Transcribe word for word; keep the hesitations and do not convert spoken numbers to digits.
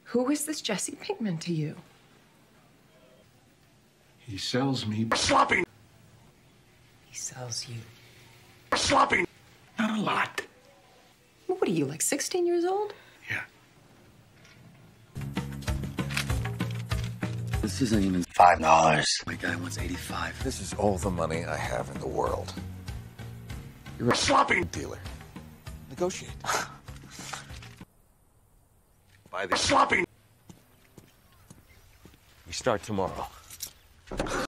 Who is this Jesse Pinkman to you? He sells me sloppy. He sells you. Sloppy. Not a lot. What are you, like sixteen years old? Yeah. This isn't even five dollars. My guy wants eighty-five. This is all the money I have in the world. You're a sloppy Dealer. Negotiate. Buy the sloppy. We start tomorrow.